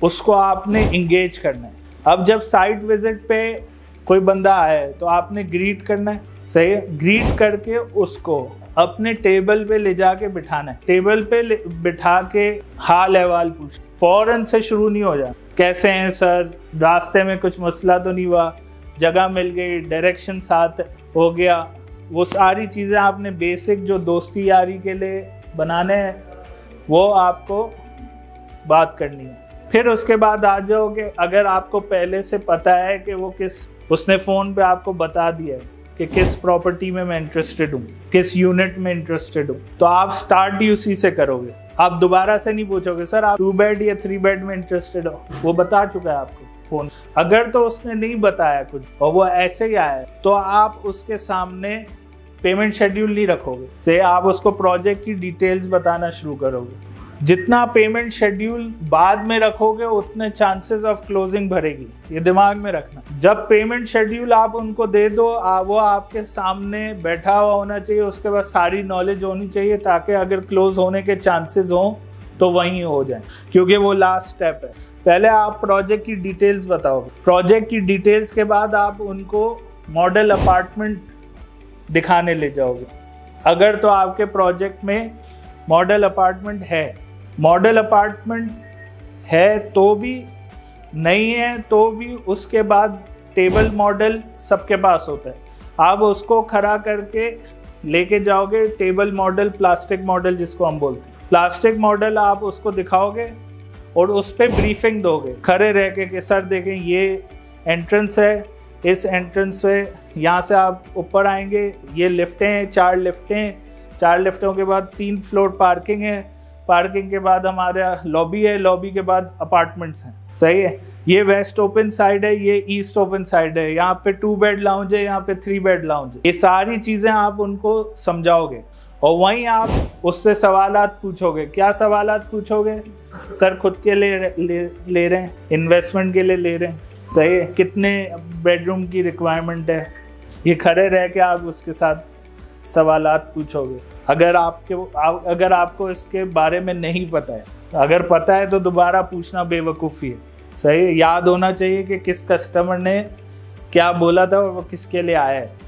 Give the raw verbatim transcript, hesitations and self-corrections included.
उसको आपने इंगेज करना है। अब जब साइट विजिट पे कोई बंदा आए तो आपने ग्रीट करना है, सही है। ग्रीट करके उसको अपने टेबल पे ले जाके बिठाना है। टेबल पे बिठा के हाल अहवाल पूछ, फौरन से शुरू नहीं हो जाए। कैसे हैं सर, रास्ते में कुछ मसला तो नहीं हुआ, जगह मिल गई, डायरेक्शन साथ हो गया। वो सारी चीज़ें आपने बेसिक जो दोस्ती यारी के लिए बनाने हैं वो आपको बात करनी है। फिर उसके बाद आ जाओगे, अगर आपको पहले से पता है कि वो किस, उसने फ़ोन पे आपको बता दिया है कि किस प्रॉपर्टी में मैं इंटरेस्टेड हूँ, किस यूनिट में इंटरेस्टेड हूँ, तो आप स्टार्ट ही उसी से करोगे। आप दोबारा से नहीं पूछोगे सर आप टू बेड या थ्री बेड में इंटरेस्टेड हो, वो बता चुका है आपको फोन। अगर तो उसने नहीं बताया कुछ और वो ऐसे ही आया तो आप उसके सामने पेमेंट शेड्यूल नहीं रखोगे, से आप उसको प्रोजेक्ट की डिटेल्स बताना शुरू करोगे। जितना पेमेंट शेड्यूल बाद में रखोगे उतने चांसेस ऑफ क्लोजिंग भरेगी, ये दिमाग में रखना। जब पेमेंट शेड्यूल आप उनको दे दो, आ, वो आपके सामने बैठा हुआ होना चाहिए, उसके बाद सारी नॉलेज होनी चाहिए ताकि अगर क्लोज होने के चांसेस हों तो वहीं हो जाए, क्योंकि वो लास्ट स्टेप है। पहले आप प्रोजेक्ट की डिटेल्स बताओगे, प्रोजेक्ट की डिटेल्स के बाद आप उनको मॉडल अपार्टमेंट दिखाने ले जाओगे। अगर तो आपके प्रोजेक्ट में मॉडल अपार्टमेंट है, मॉडल अपार्टमेंट है तो भी, नहीं है तो भी, उसके बाद टेबल मॉडल सबके पास होता है। आप उसको खड़ा करके लेके जाओगे, टेबल मॉडल, प्लास्टिक मॉडल जिसको हम बोलते हैं, प्लास्टिक मॉडल आप उसको दिखाओगे और उस पर ब्रीफिंग दोगे खड़े रह के कि सर देखें ये एंट्रेंस है, इस एंट्रेंस से यहाँ से आप ऊपर आएंगे, ये लिफ्टें हैं, चार लिफ्टें, चार लिफ्टों के बाद तीन फ्लोर पार्किंग है, पार्किंग के बाद हमारा लॉबी है, लॉबी के बाद अपार्टमेंट्स हैं, सही है। ये वेस्ट ओपन साइड है, ये ईस्ट ओपन साइड है, यहाँ पे टू बेड लाउंज है, यहाँ पे थ्री बेड लाउंज है। ये सारी चीज़ें आप उनको समझाओगे और वहीं आप उससे सवालात पूछोगे। क्या सवालात पूछोगे? सर खुद के लिए ले, ले रहे हैं, इन्वेस्टमेंट के लिए ले रहे हैं, सही है, कितने बेडरूम की रिक्वायरमेंट है, ये खड़े रह के आप उसके साथ सवालात पूछोगे। अगर आपके अगर आपको इसके बारे में नहीं पता है, अगर पता है तो दोबारा पूछना बेवकूफ़ी है, सही है। याद होना चाहिए कि किस कस्टमर ने क्या बोला था और वो किसके लिए आया है।